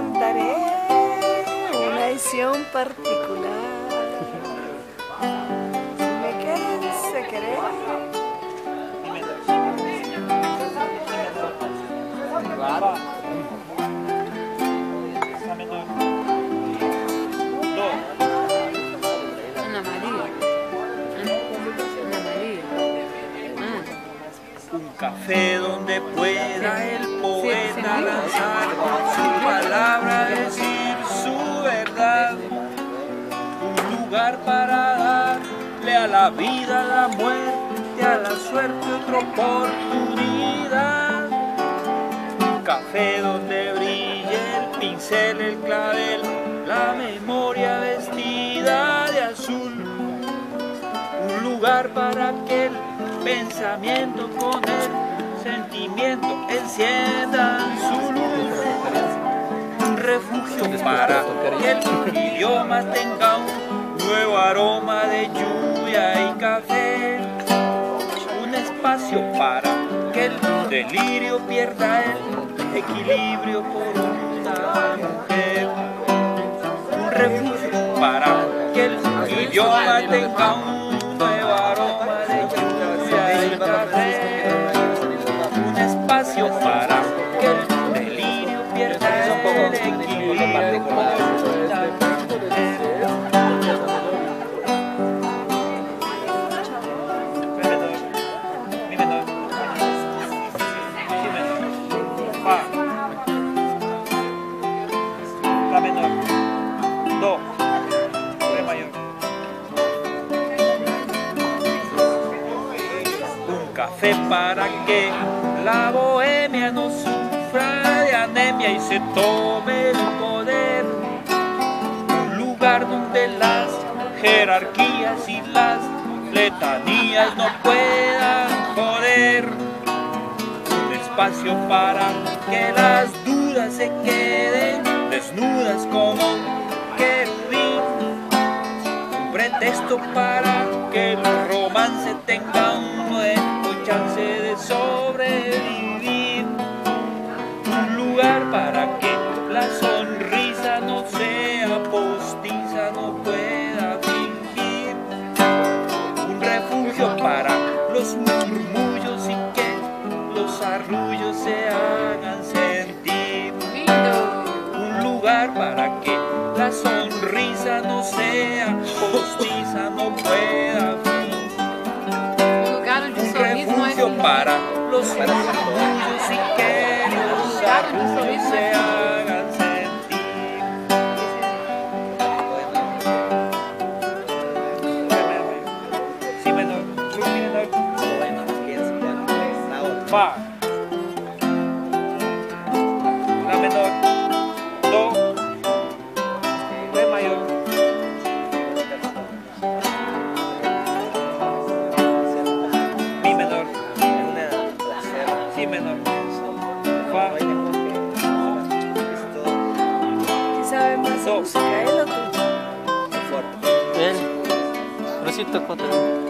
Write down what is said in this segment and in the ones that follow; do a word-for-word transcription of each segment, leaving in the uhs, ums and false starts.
contaré una edición particular. Si me quieren, se querer. Ana María. Ana María. Un café donde pueda el poeta lanzar su palabra, decir su verdad. Un lugar para darle a la vida, a la muerte, a la suerte otra oportunidad. Un café donde brille el pincel, el clavel, la memoria vestida de azul. Un lugar para que el pensamiento con el sentimiento enciendan su luz. Un refugio para que el idioma tenga un nuevo aroma de lluvia y café. Un espacio para que el delirio pierda el equilibrio por una mujer. Un refugio para que el idioma tenga un nuevo aroma de lluvia y café. Un espacio para que el delirio pierda el equilibrio por una mujer. La menor, do, re mayor. Un café para que la bohemia no sufra de anemia y se tome el poder. Un lugar donde las jerarquías y las letanías no puedan joder. Un espacio para que las dudas se queden desnudas como un querubín. Un pretexto para que el romance tenga un nuevo chance de sobrevivir. Un lugar para que la sonrisa no sea postiza, no pueda fingir. Un refugio para los murmullos y que los arrullos se hagan sentir. Un lugar para que la sonrisa no sea postiza, no pueda fingir. Un refugio para los murmullos y que los arrullos se hagan sentir. Si menor, mi menor, fa. La menor, do, re mayor. Mi menor, si menor, fa. ¿Quién sabe más de Do. música, él o tú? Él, Rosito Cotero.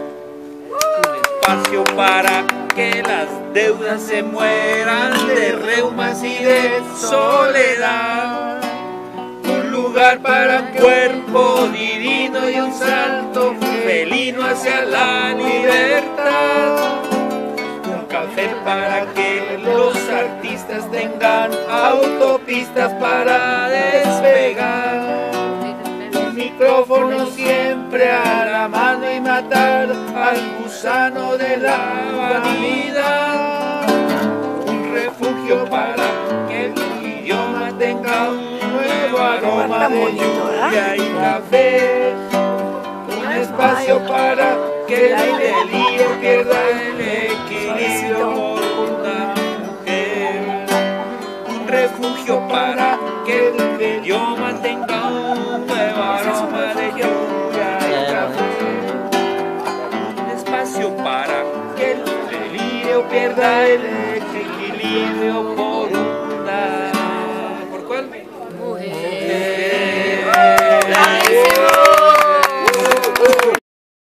Un espacio para que las deudas se mueran de reumas y de soledad. Un lugar para un cuerpo divino y un salto felino hacia la libertad. Un café para que los artistas tengan autopistas para despegar. Un micrófono siempre a la mano y matar al gusano de la vanidad. Un refugio para que el idioma tenga un nuevo aroma de lluvia y café. Un espacio para que el delirio pierda el equilibrio por una mujer. Un refugio para que el idioma tenga un nuevo aroma de lluvia y café. Un espacio para que el delirio pierda el equilibrio por